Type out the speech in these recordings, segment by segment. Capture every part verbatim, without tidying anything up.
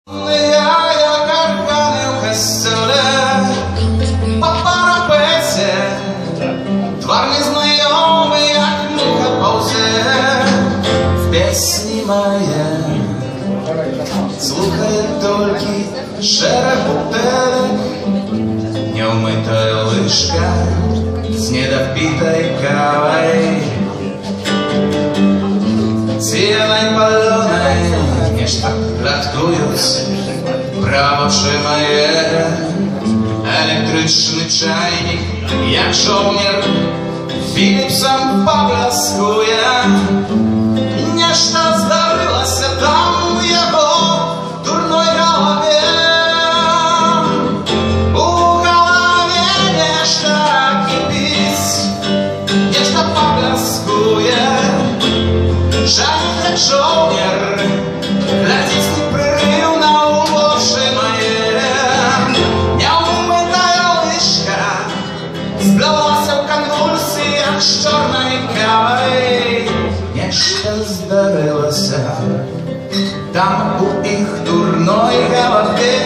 Я каркани в костеле по парапеті, твар незнайомий, як муха повзе в пісні моє. Слухає тільки шерах бутелек, неумитая лыжка с недопитой кавой. Зеленой паленой нечто рактують правоши моє. Електричний чайник, як жовнір, Філіпсом поблескує. Нечто здарилося там в його дурной голові. У голові нечто кипить, нечто поблескує. Жаль, як жовнір, глядить непрерывно у очі моє. Неумитая лишка сплелася в конвульсіях з чорною кавою. Нечто здарилося там у їх дурної голові.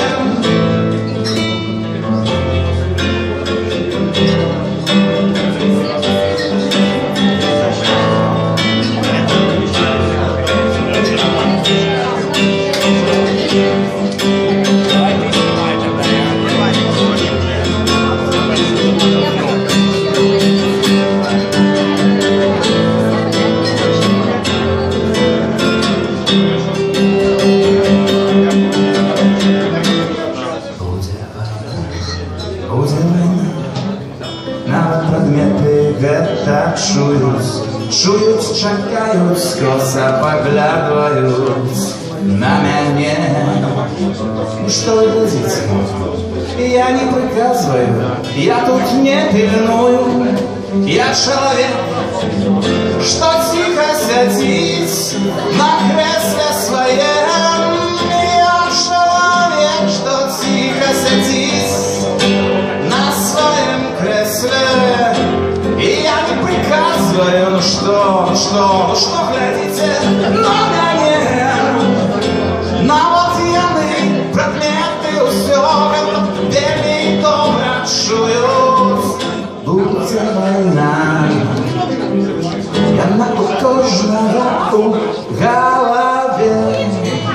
Nawet predmety getta czując, czując, czekając, kosa поглядывают на меня. Ну что вы глядите? Я не приказываю, я тут не пильную. Я человек, что тихо сидит на кресле своем. Я человек, что тихо сидит на своем кресле. И я не приказываю, ну что, ну что, ну что глядите на меня. На вот яны предметы усё белый добро чуют. Будет война, я на кожного у голове.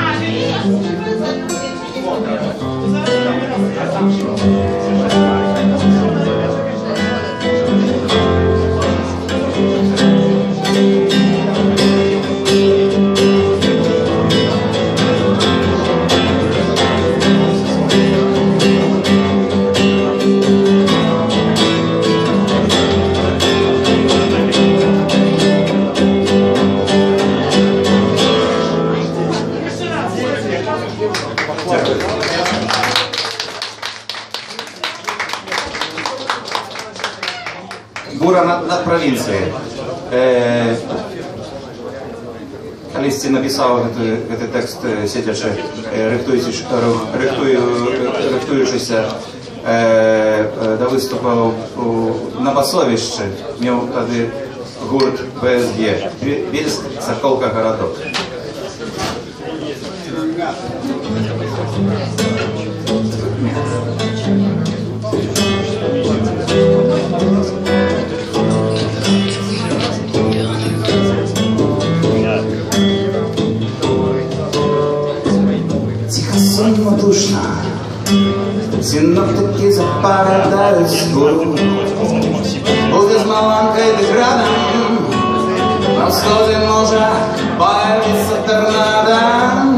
Бура над, над провінцією. Е, Колись написав цей текст, сидячи, рихтуючись, рихтуючися е, до виступу на Басовищі, мав тоді гурт Б С Г, Більськ, Соколка, городок. Сонно душно, синоптики заповедают скоро. Будет с маланкой деградом, на всходе может появиться торнадо.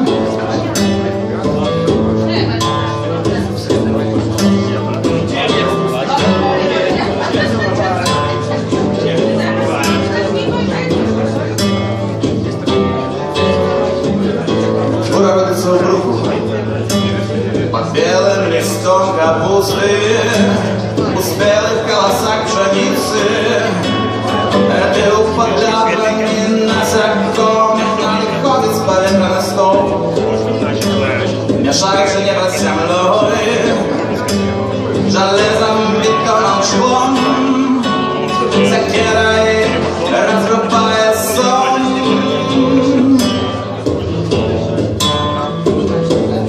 Бура родится в руку под белым листом капусты, у спелых колосах пшеницы. Это уподобленный носоком, надходит с полета на стол. Мешается небо с землей, железом, бетоном, швом, секирой разрубая сон.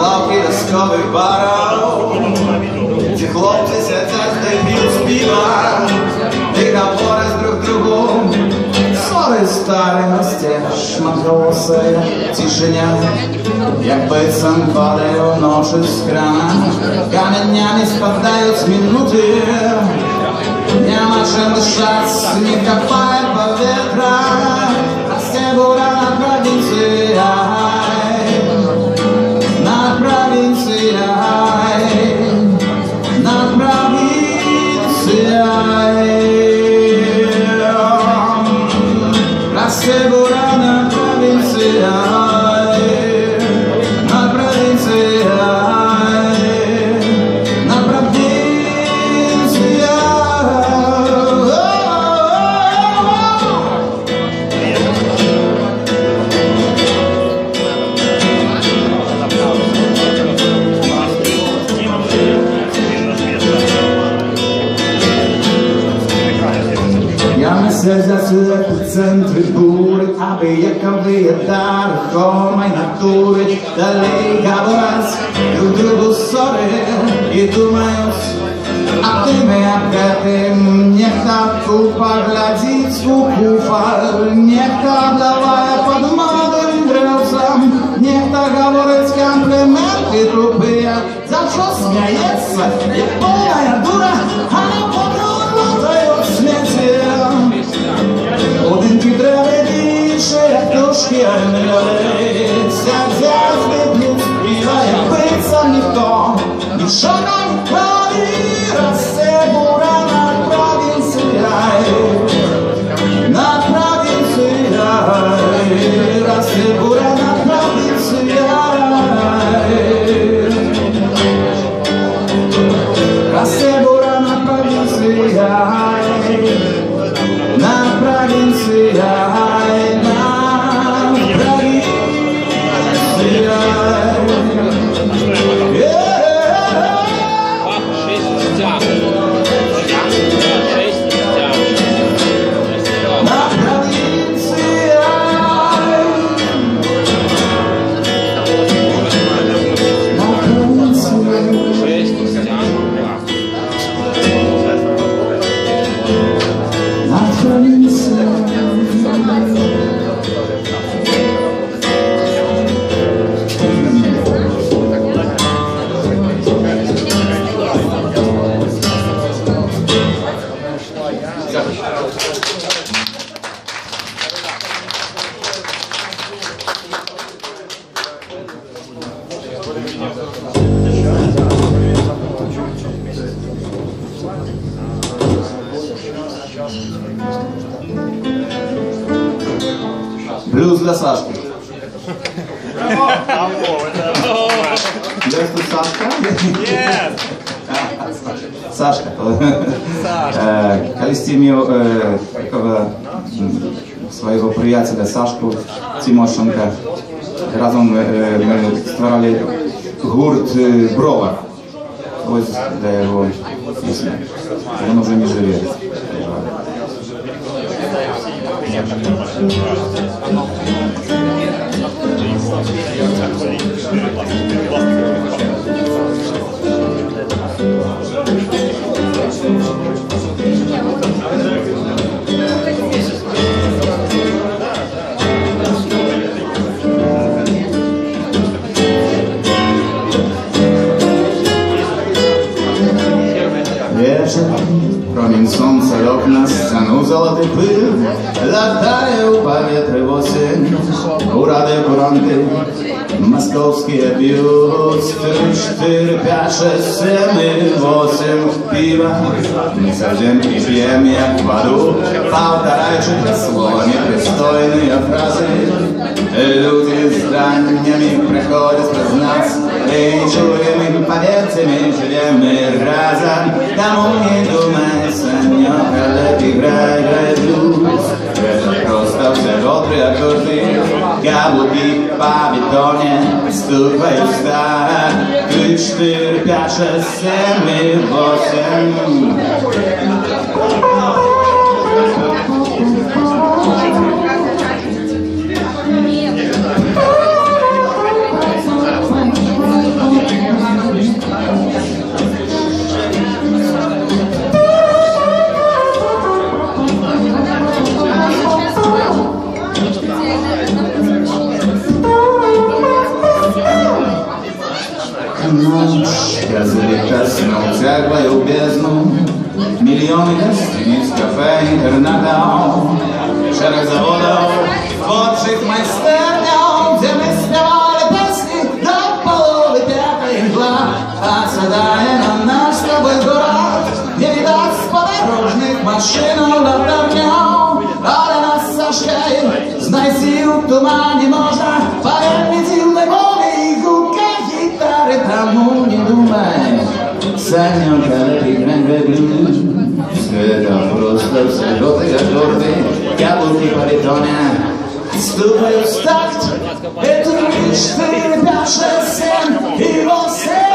лавки доскових барів, ці хлопці сидять, де п'ють з пива, і говорять друг другу. Ссори старості, шматголосе тишиня, як бицем падає ночі з крана, каменями спадають минути, нема чим дишать, не копає повітря, росте буря на провінції, на провінції, на провінції. Segura na provincia, na provincia, na provincia. Ja myślę, że epicentry góry, aby jaka wyjadar homaj natury, dalej gaworans, друг другу ссоры и думают, а ты меня пятым, нехта поглядеть у куфар, нехта давая под молодым древцам, нехта говорить комплименты тупые, за что смеется, и полная дура, она подругу дает в смерти. Один підреве більше, як дошки ангели, сяк зв'язки блюз співає, биться ніхто, нічого не вкладі, росте бура на провінції, на провінції, росте бура на провінції, росте бура на провінції. Na provincia, na provincia. Na provincia. Блюз для Сашки. Есть тут Сашка? Нет! Сашка. Колись имел такого своего приятеля Сашку Тимошенко. Разом мы створали гурт Бровар. Вот для его песни. Он уже не живет. Промінь сонця в окна, сцену золотий пил, латає у повітрі восень, у радіокуранти московські б'ють, три, чотири, п'ять, шесть, сім, восемь, пива, ми сидим і п'ємо, як в аду, повтораючи для слова непристойні фрази. Люди з зданнями приходять без нас, і чуємо, поверьте, ми живемо разом, тому не думается, не когда играй, играй блюз. Это просто всего три аккорды, каблуки по бетоне, ступают в старт. Три, четыре, пять, шесть, семь и восемь. Ночь газовик коснуться твою бездну, миллионы гостиниц, кафе, интернатов, шерох заводов, творчих майстернях, где мы спевали песни до половы пятой мгла. Отсюда на наш с тобой город не видать подорожных машин лавдовнёв, а для нас сошкает, знай сил в тумане можно, поверь мне дивной воли и гулка гитары, тому не думай. Саня, когда ты играем в блюз, все это просто все желтые аккорды, яблоки баритона стукают в такт. Это три, четыре, пять, шесть, семь и восемь.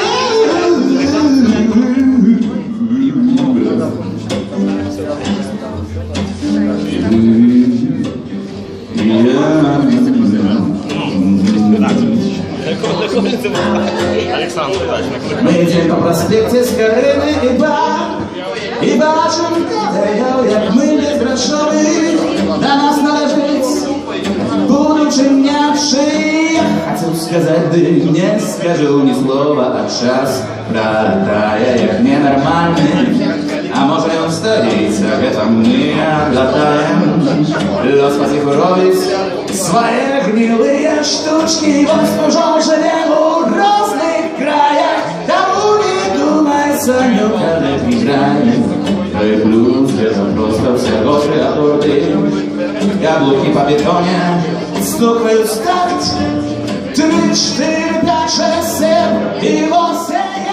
Мы идем по проспекте с Карины и бар, и бачим кадрил, як мы без грошовых, до нас належить, будучи м'явши. Хотел сказать, да не скажу ни слова, а час пролетая, як ненормальный. А может он стоит, это мы глотаем, Лёс посихуровить свои гнилые штучки, вот служал живем в разных краях. Тому не думай, Саню, когда играем, то и блюз, это просто все острые аккорды, яблоки по бетоне стукают в такт. Три, четыре, пять, шесть, семь и восемь.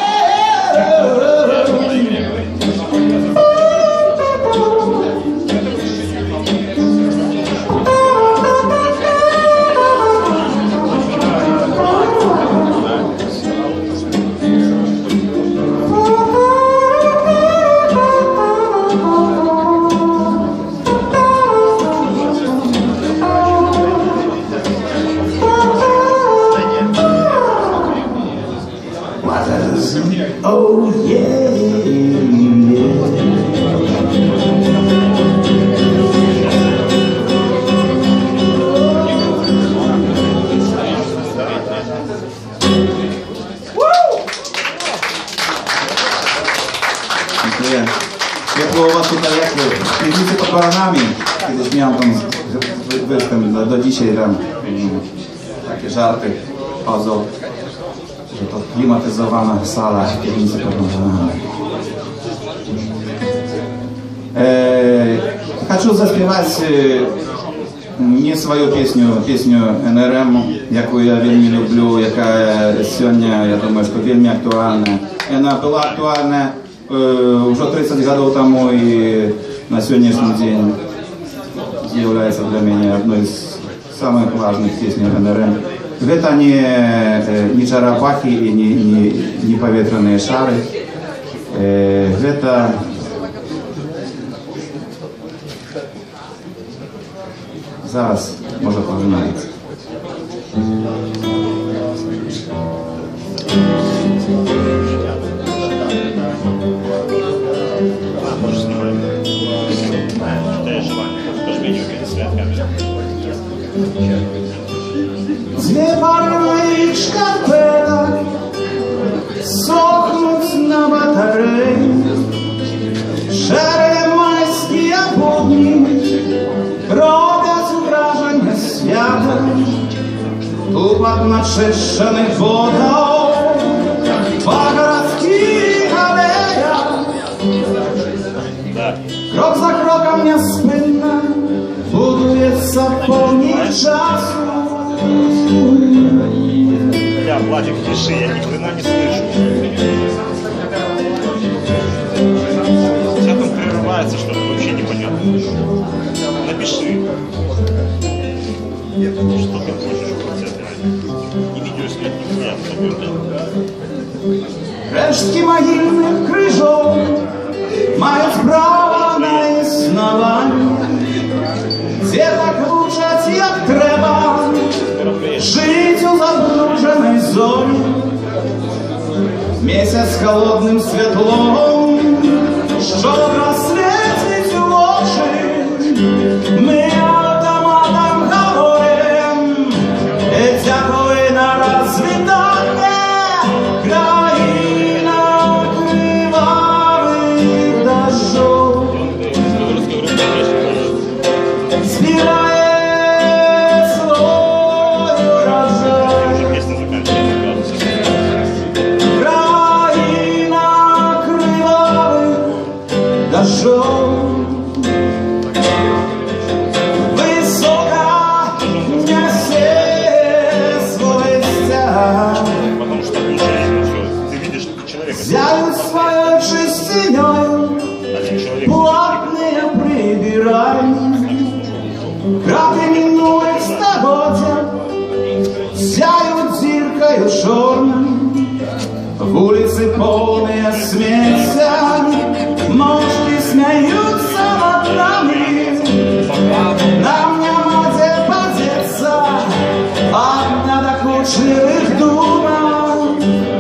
Oh yeah, yeah. Як у вас тут пізніше по програмі, кiedyś miałem tam występ do, do dzisiaj tam takie żarty chodzą, że to klimatyzowana sala piwnicy pod Warszawy. Eee, хочу заспівати не свою пісню, пісню ен ер ем, яку я вельми люблю, яка сьогодні, я думаю, що вельми актуальна. Вона була актуальна уже тридцать годов тому и на сегодняшний день является для меня одной из самых важных песней эн ер эм. Это не, не чарапахи и не, не, не поветренные шары. Это зараз może pożegnać. Dwie pary moich szkarpetek sохнуть на батарei. Szare majskie jabłoni robią wrażenie świata. Tupot naczyszczonych wodą pagórki aleja. Krok za krokiem niespłynna buduje zapomnieć czasu. Бля, Владик, пиши, я ни хрена не слышу. У тебя там прерывается что-то, вообще непонятно. Напиши. Что ты хочешь от этого? Не видео снять, не хуя, Рештки могильных крыжов мають право на існування. Де так лучать, як треба жить у забруженій зоні. Місяць з холодним світлом, що розсвітить у очі. Ми автоматом говорим, і дякую на розвітання. Взяют свою чистиною платные прибиральни, краты минулых стагодия зяют зиркою черной, в улице полные смеся, мошки смеются над нами. Нам нема где подеться от надокучливых думок.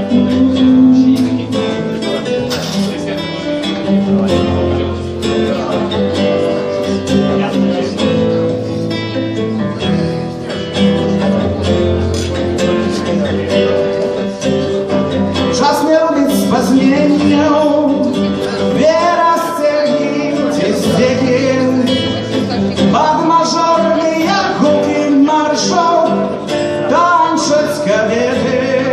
Czas miał być spazmienną, wiera scernicie zbiegiem, pod mażorny jak huki marszą, tańczeć kobiety.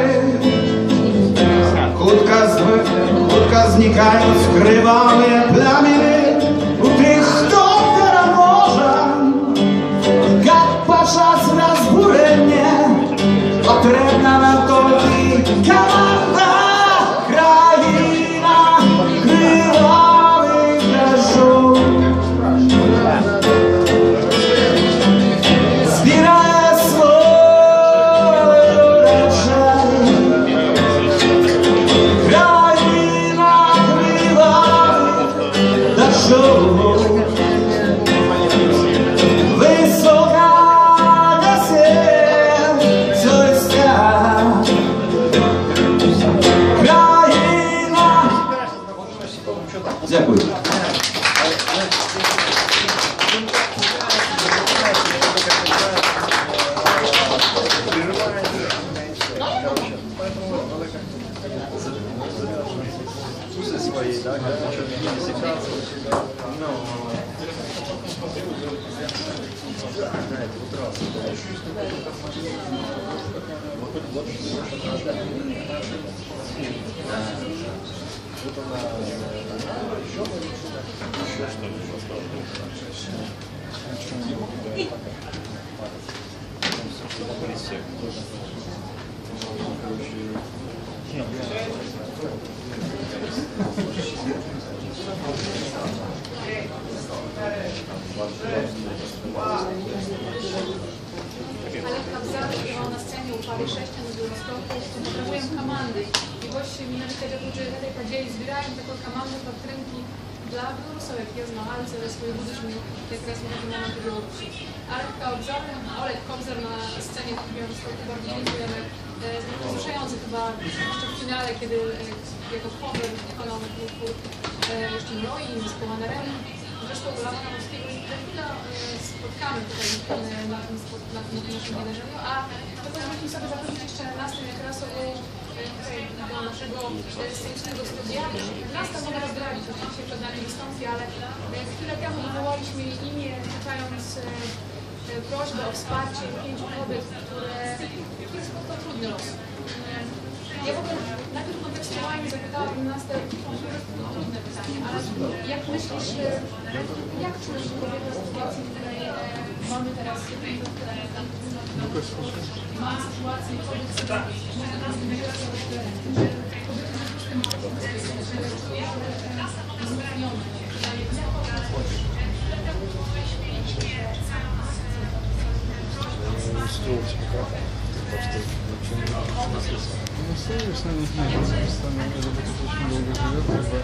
Chudka, chudka znikają skrywane plamy u tych, kto teraz może, jak podczas rozburenia potrzebna nam kolki komanda, kraina kryławych deszczu. Zbieraj swoje urodzenie, kraina kryławych deszczu. Дякую. Олег Кобзар співав на сцені у парі Шештина дев'яносто потребуємо команди. І ось менавіта дзякуючы гэтай падзеі збіраем такой каманды падтрымкі для беларусаў, якія змагаюцца за сваю будучыню якраз на гэты момант у Беларусі. Олег Кобзар, Олег Кобзар на scenie Białegostoku bardzo dziękujemy. Wzruszający chyba jeszcze w finale, kiedy jako cover wykonał utwór jeszcze Mroi, zespołu Anerem. Zresztą dla Pana Moskiego za chwilę spotkamy tutaj na tym, na tym naszym wydarzeniu, a pozwólmy sobie zaprosić jeszcze następnie Krasową do naszego scenicznego studia. Nasta mogę rozdradzić, oczywiście przed nami wystąpi, ale chwilę temu wywołaliśmy imię, czytając prośbę o wsparcie pięciu kobiet, które jest to trudny los. Ja w ogóle najpierw kontekstualnie zapytałam nas te trudne pytanie, ale jak myślisz, jak czujesz się kobieta w sytuacji, w której mamy teraz ma sytuację kobiet, że Ну, совесть, наверное, нет. Просто, чтобы тут очень долго живет, либо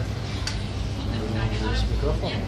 с микрофоном.